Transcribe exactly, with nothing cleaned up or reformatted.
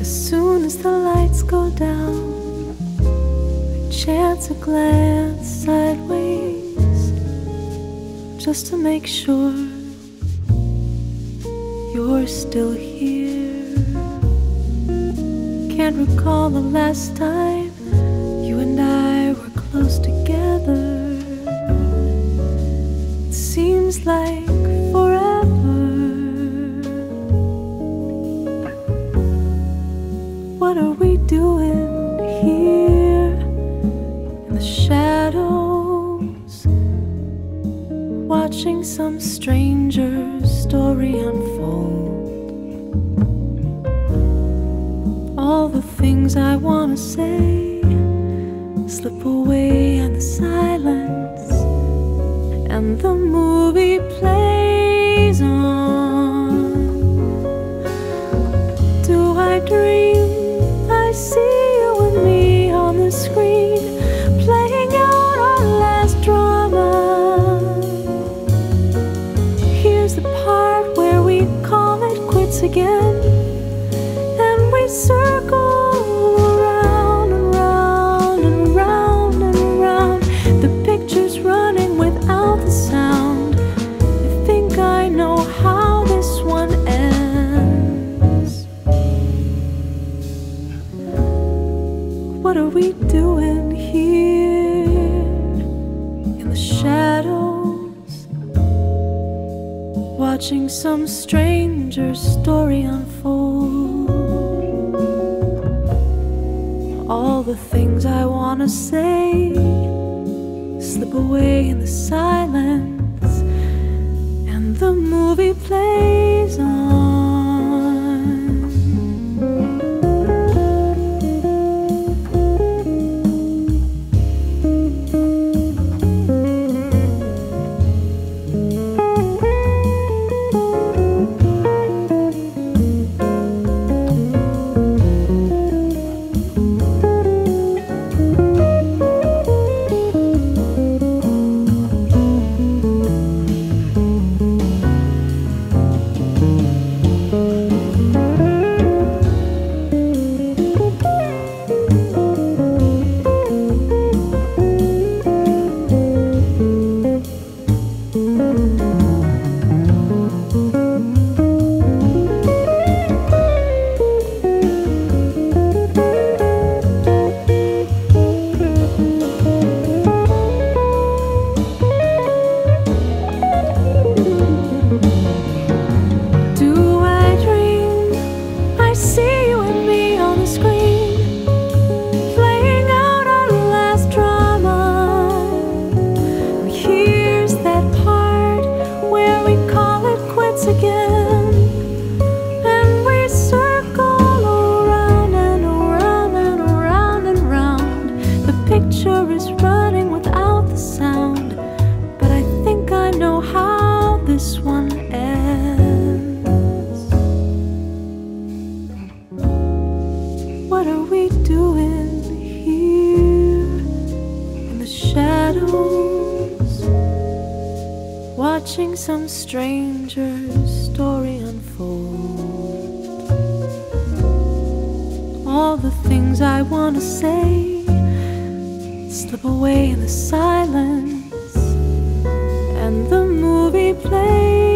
As soon as the lights go down, I chance a glance sideways, just to make sure you're still here. Can't recall the last time you and I were close together. It seems like forever. What are we doing here in the shadows, watching some stranger's story unfold? All the things I wanna say slip away in the silence, and the movie plays on. Do I dream I see you and me on the screen, playing out our last drama? Here's the part where we call it quits again, and we circle around and round and round and round. The picture's running without the sound. I think I know how this one ends. What are we doing here in the shadows, watching some stranger's story unfold? All the things I wanna say slip away in the silence, and the movie plays on. What are we doing here in the shadows, watching some stranger's story unfold? All the things I want to say slip away in the silence, and the movie plays